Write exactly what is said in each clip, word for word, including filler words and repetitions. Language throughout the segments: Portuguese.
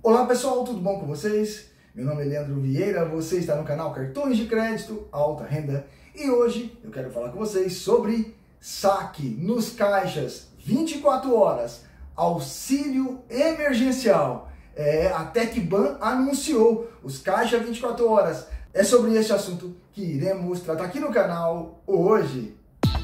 Olá pessoal, tudo bom com vocês? Meu nome é Leandro Vieira, você está no canal Cartões de Crédito Alta Renda e hoje eu quero falar com vocês sobre saque nos caixas vinte e quatro horas, auxílio emergencial. É, a Tecban anunciou os caixas vinte e quatro horas. É sobre este assunto que iremos tratar aqui no canal hoje.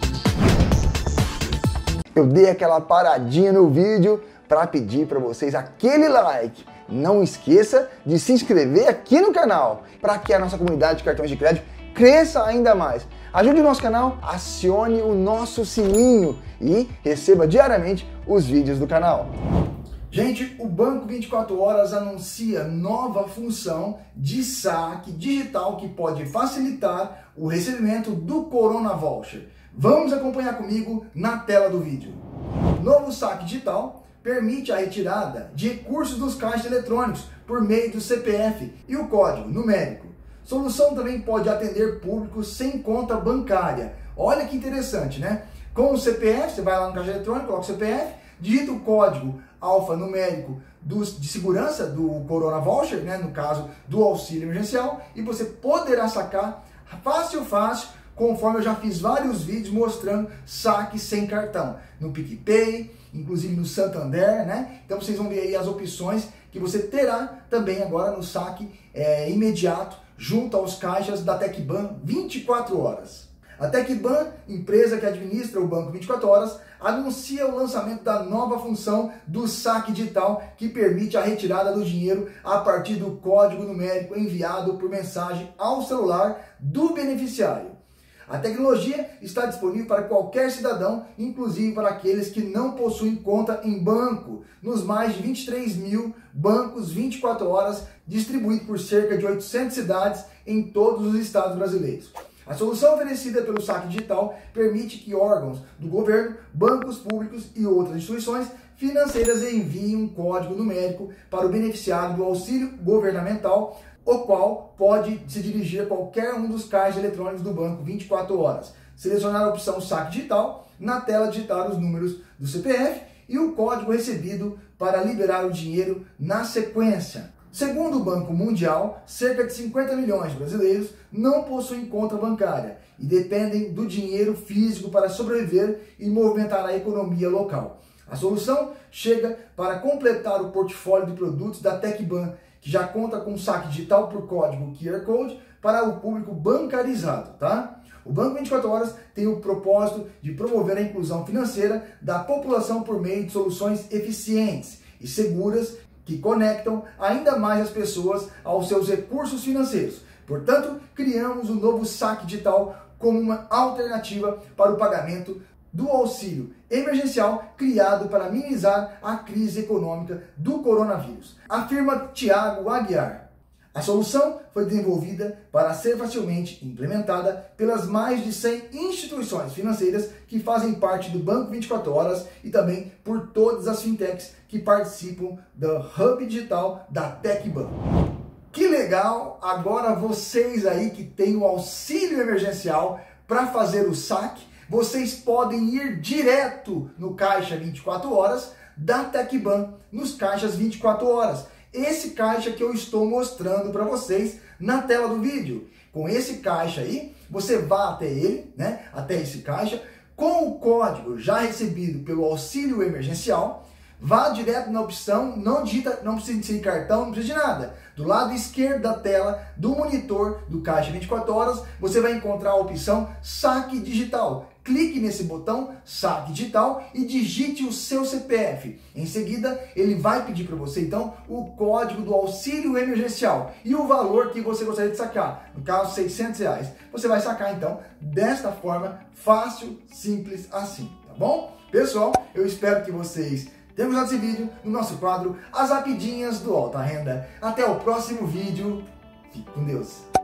Eu dei aquela paradinha no vídeo para pedir para vocês aquele like. Não esqueça de se inscrever aqui no canal para que a nossa comunidade de cartões de crédito cresça ainda mais. Ajude o nosso canal, acione o nosso sininho e receba diariamente os vídeos do canal. Gente, o Banco vinte e quatro horas anuncia nova função de saque digital que pode facilitar o recebimento do Corona Voucher. Vamos acompanhar comigo na tela do vídeo. Novo saque digital permite a retirada de recursos dos caixas eletrônicos por meio do C P F e o código numérico. Solução também pode atender público sem conta bancária. Olha que interessante, né? Com o C P F, você vai lá no caixa eletrônico, coloca o C P F, digita o código alfanumérico dos, de segurança do Corona Voucher, né? No caso do auxílio emergencial, e você poderá sacar fácil, fácil, conforme eu já fiz vários vídeos mostrando saque sem cartão, no PicPay, inclusive no Santander, né? Então vocês vão ver aí as opções que você terá também agora no saque é, imediato, junto aos caixas da Tecban vinte e quatro horas. A Tecban, empresa que administra o Banco vinte e quatro horas, anuncia o lançamento da nova função do saque digital que permite a retirada do dinheiro a partir do código numérico enviado por mensagem ao celular do beneficiário. A tecnologia está disponível para qualquer cidadão, inclusive para aqueles que não possuem conta em banco, nos mais de vinte e três mil bancos vinte e quatro horas, distribuídos por cerca de oitocentas cidades em todos os estados brasileiros. A solução oferecida pelo saque digital permite que órgãos do governo, bancos públicos e outras instituições financeiras enviem um código numérico para o beneficiário do auxílio governamental, o qual pode se dirigir a qualquer um dos caixas eletrônicos do banco vinte e quatro horas. Selecionar a opção saque digital, na tela digitar os números do C P F e o código recebido para liberar o dinheiro na sequência. Segundo o Banco Mundial, cerca de cinquenta milhões de brasileiros não possuem conta bancária e dependem do dinheiro físico para sobreviver e movimentar a economia local. A solução chega para completar o portfólio de produtos da Tecban, que já conta com saque digital por código Q R Code para o público bancarizado, tá? O Banco vinte e quatro horas tem o propósito de promover a inclusão financeira da população por meio de soluções eficientes e seguras que conectam ainda mais as pessoas aos seus recursos financeiros. Portanto, criamos o novo saque digital como uma alternativa para o pagamento do auxílio emergencial criado para minimizar a crise econômica do coronavírus, afirma Thiago Aguiar. A solução foi desenvolvida para ser facilmente implementada pelas mais de cem instituições financeiras que fazem parte do Banco vinte e quatro horas e também por todas as fintechs que participam do Hub Digital da Tecban. Que legal! Agora vocês aí que têm o auxílio emergencial para fazer o saque, vocês podem ir direto no caixa vinte e quatro horas da Tecban, nos caixas vinte e quatro horas. Esse caixa que eu estou mostrando para vocês na tela do vídeo. Com esse caixa aí, você vai até ele, né, até esse caixa, com o código já recebido pelo auxílio emergencial, vá direto na opção, não digita, não precisa de cartão, não precisa de nada. Do lado esquerdo da tela do monitor do caixa vinte e quatro horas, você vai encontrar a opção saque digital. Clique nesse botão saque digital e digite o seu C P F. Em seguida, ele vai pedir para você então o código do auxílio emergencial e o valor que você gostaria de sacar, no caso seiscentos reais. Você vai sacar então desta forma, fácil, simples assim, tá bom? Pessoal, eu espero que vocês tenham gostado desse vídeo no nosso quadro As Rapidinhas do Alta Renda. Até o próximo vídeo. Fique com Deus.